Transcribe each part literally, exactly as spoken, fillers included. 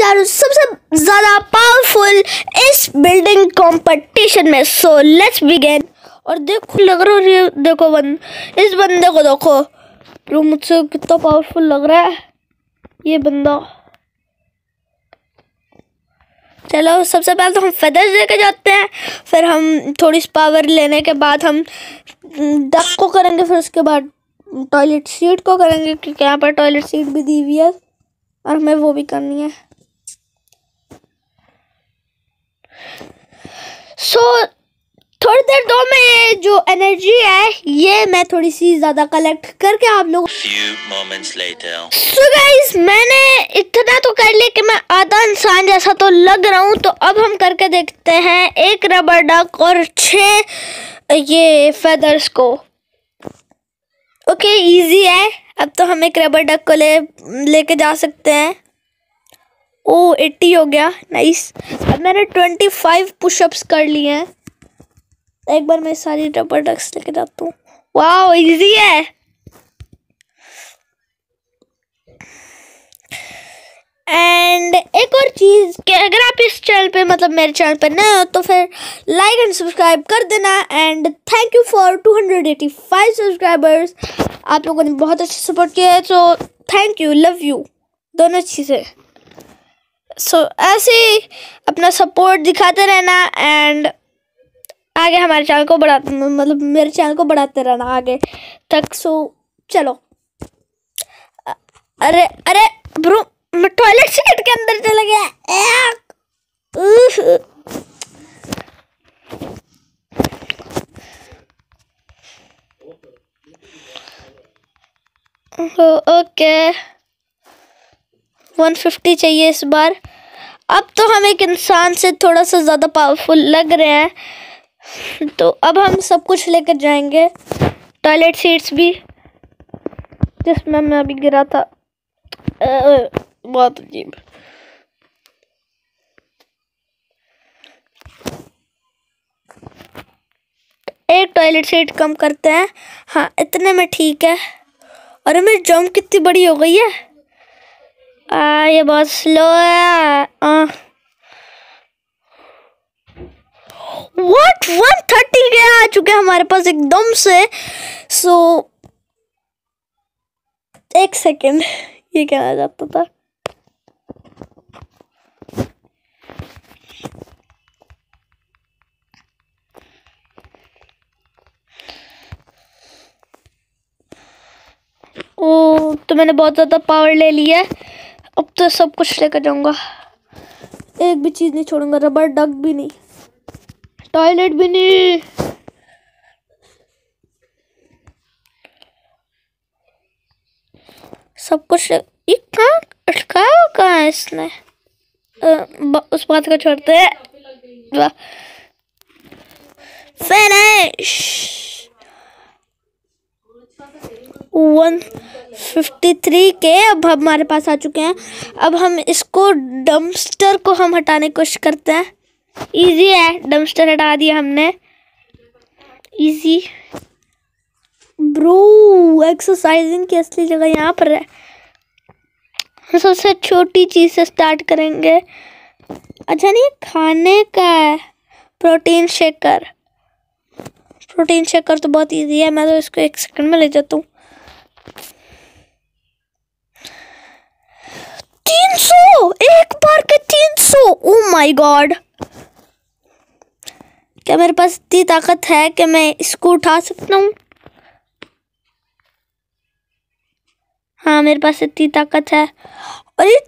यार सबसे ज्यादा पावरफुल इस बिल्डिंग कंपटीशन में। So let's begin. और देखो लग रहा है, देखो बंद इस बंदे को देखो ब्रो, मुझसे कितना पावरफुल लग रहा है ये बंदा। चलो सबसे पहले तो हम फेदर्स लेके जाते हैं, फिर हम थोड़ी सी पावर लेने के बाद हम डक को करेंगे, फिर उसके बाद टॉयलेट सीट को करेंगे क्योंकि यहाँ पर टॉयलेट सीट भी दी हुई है और हमें वो भी करनी है। सो so, थोड़ी देर दो में ये जो एनर्जी है ये मैं थोड़ी सी ज्यादा कलेक्ट करके आप लोग। सो गाइस मैंने इतना तो कर लिया कि मैं आधा इंसान जैसा तो लग रहा हूँ। तो अब हम करके देखते हैं एक रबर डक और छह ये फेदर्स को। ओके इजी है। अब तो हम एक रबर डक को ले लेके जा सकते हैं। ओ अस्सी हो गया, नाइस। अब मैंने पच्चीस पुशअप्स कर लिए हैं। एक बार मैं सारी रबर डक्स लेके जाता हूँ। वाह इजी है। एंड एक और चीज कि अगर आप इस चैनल पे मतलब मेरे चैनल पे नए हो तो फिर लाइक एंड सब्सक्राइब कर देना। And thank you for two hundred eighty five subscribers. आप लोगों ने बहुत अच्छा सपोर्ट किया है, so thank you, love you, दोनों चीज़ें। सो so, ऐसे ही अपना सपोर्ट दिखाते रहना एंड आगे हमारे चैनल को बढ़ा मतलब मेरे चैनल को बढ़ाते रहना आगे तक। सो so, चलो। अरे अरे ब्रो मैं टॉयलेट सीट के अंदर चला गया। ओके वन फिफ्टी चाहिए इस बार। अब तो हम एक इंसान से थोड़ा सा ज़्यादा पावरफुल लग रहे हैं, तो अब हम सब कुछ लेकर जाएंगे, टॉयलेट सीट्स भी जिसमें मैं अभी गिरा था। आ, बहुत अजीब। एक टॉयलेट सीट कम करते हैं। हाँ इतने में ठीक है। और मेरी जंप कितनी बड़ी हो गई है। आ, ये बहुत स्लो है। आ, व्हाट वन थर्टी के आ चुके हैं हमारे पास एकदम से। सो एक सेकेंड, ये कहना चाहता था। ओ तो मैंने बहुत ज़्यादा पावर ले लिया है। अब तो सब कुछ लेकर जाऊंगा, एक भी चीज़ नहीं छोड़ूंगा। रबर डक भी नहीं, टॉयलेट भी नहीं। सब कुछ ये कहाँ अटकाया कहाँ है इसने। आ, उस बात को छोड़ते हैं। फिनिश वन फिफ्टी थ्री के अब हमारे पास आ चुके हैं। अब हम इसको डंपस्टर को हम हटाने की कोशिश करते हैं। इजी है, डंपस्टर हटा दिया हमने, इजी। ब्रो एक्सरसाइजिंग की असली जगह यहाँ पर है। सबसे छोटी चीज से स्टार्ट करेंगे। अच्छा नहीं खाने का है, प्रोटीन शेकर। प्रोटीन शेकर तो बहुत इजी है, मैं तो इसको एक सेकंड में ले जाता हूँ। तीन सौ एक बार के तीन सौ। ओह माय गॉड, क्या मेरे पास इतनी ताकत है कि मैं इसको उठा सकता हूँ? हाँ मेरे पास इतनी ताकत है। और ये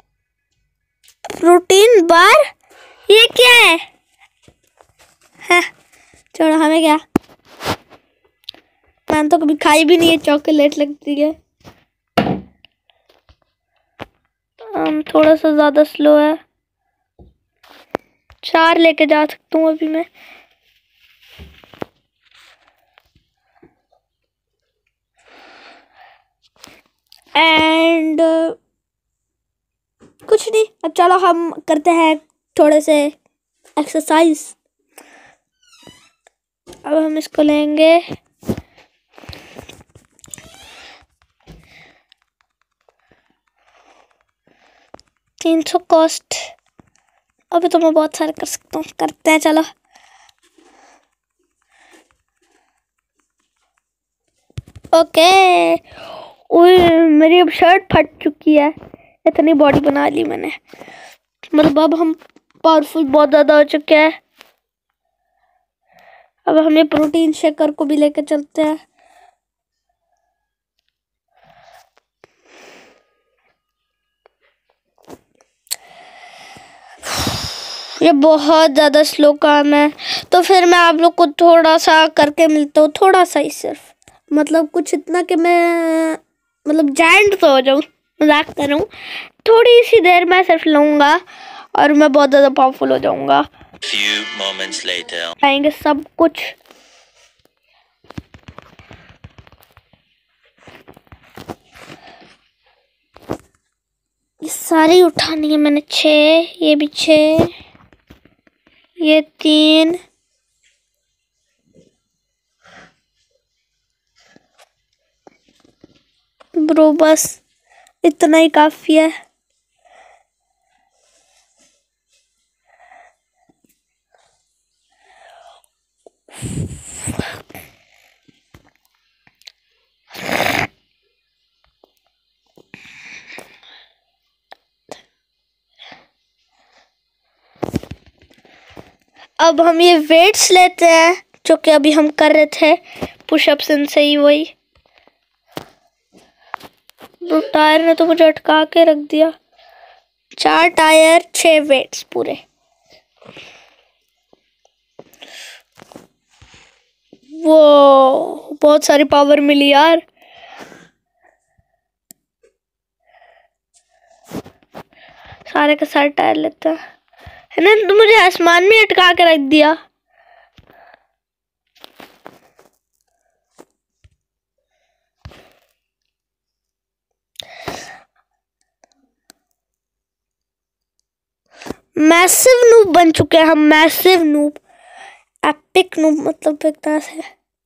प्रोटीन बार, ये क्या है? हाँ छोड़ो, हमें क्या, मैंने तो कभी खाई भी नहीं है, चॉकलेट लगती है। um, थोड़ा सा ज़्यादा स्लो है, चार लेके जा सकता हूँ अभी मैं। एंड uh, कुछ नहीं, अब चलो हम करते हैं थोड़े से एक्सरसाइज। अब हम इसको लेंगे, तीन सौ कॉस्ट। अभी तो मैं बहुत सारे कर सकता हूँ, करते हैं चलो। ओके, ओए मेरी अब शर्ट फट चुकी है, इतनी बॉडी बना ली मैंने। मतलब अब हम पावरफुल बहुत ज़्यादा हो चुके हैं। अब हमें प्रोटीन शेकर को भी लेकर चलते हैं। ये बहुत ज़्यादा स्लो काम है, तो फिर मैं आप लोग को थोड़ा सा करके मिलता हूँ, थोड़ा सा ही सिर्फ, मतलब कुछ इतना कि मैं मतलब जायंट तो हो जाऊँ, मजाक कर रहा हूँ। थोड़ी सी देर मैं सिर्फ लूँगा और मैं बहुत ज़्यादा पावरफुल हो जाऊँगा। Few moments later. आएंगे सब कुछ। ये सारी उठानी है मैंने, छः, ये भी छः, ये तीन, ब्रो बस इतना ही काफी है। अब हम ये वेट्स लेते हैं जो कि अभी हम कर रहे थे, पुशअप्स इनसे ही वही। टायर ने तो मुझे अटका के रख दिया। चार टायर, छह वेट्स पूरे। वो बहुत सारी पावर मिली यार। सारे के सारे टायर लेते हैं। है ना, तो मुझे आसमान में अटका के रख दिया। मैसिव नूब बन चुके हैं हम, मैसिव नूब, एपिक नूब मतलब एक तरह से।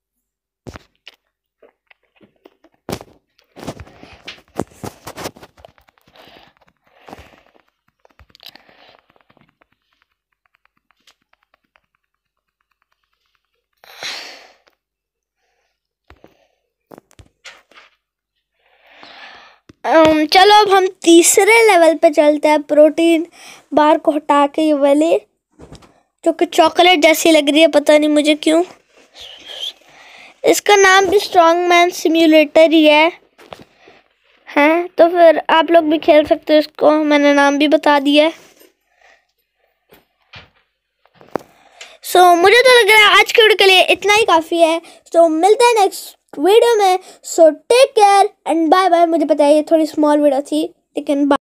um, चलो अब हम तीसरे लेवल पे चलते हैं। प्रोटीन बार को हटा के ये वाली जो कि चॉकलेट जैसी लग रही है, पता नहीं मुझे क्यों। इसका नाम भी स्ट्रॉन्ग मैन सिम्युलेटर ही है हैं, तो फिर आप लोग भी खेल सकते हो इसको, मैंने नाम भी बता दिया है। सो so, मुझे तो लग रहा है आज के वीडियो के लिए इतना ही काफ़ी है। सो so, मिलते हैं नेक्स्ट वीडियो में। So take care and bye bye. मुझे पता है ये थोड़ी स्मॉल वीडियो थी, लेकिन